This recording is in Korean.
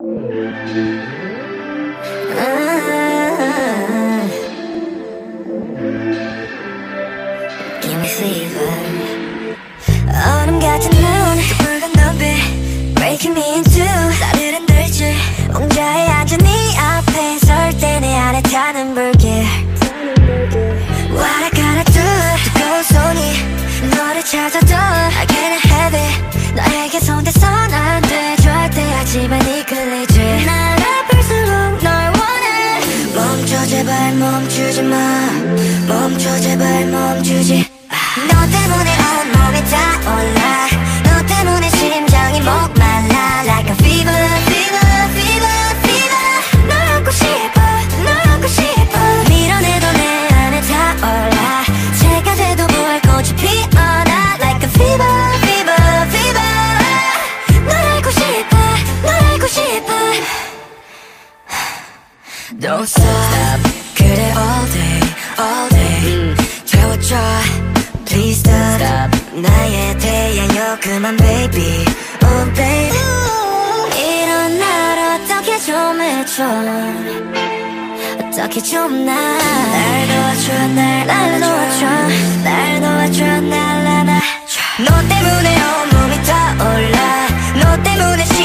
Give me fever. 얼음 같은 눈, 붉은 눈빛 Breaking me in two. 나를 흔들지 옹자에 앉은 네 앞에 설 때 내 안에 타는 불길. What I gotta do. 뜨거운 손이 너를 찾아도 I can't have it. 너에게 손대선 안 돼 절대. 하지만 이끌리지. 날 아플수록 널 원해. 멈춰 제발 멈추지 마. 멈춰 제발 멈추지. 너 때문에 온몸이 타올라. 너 때문에 심장이 목말라. Like a fever, fever, fever, fever. 널 안고 싶어, 널 안고 싶어. 밀어내도 내 안에 타올라. 새가 돼도 볼 꽃이 피어나. Like a fever, fever, fever. 널 알고 싶어, 널 알고 싶어. Don't stop. 그래 all day, all day. 채워줘. Please stop. 나의 태양여 그만 baby. Oh baby. 이런 날 어떻게 좀 해줘. 어떻게 좀 날 도와줘. 날 도와줘. 날 도와줘. 날 안아줘. 너 때문에 온몸이 타올라. 너 때문에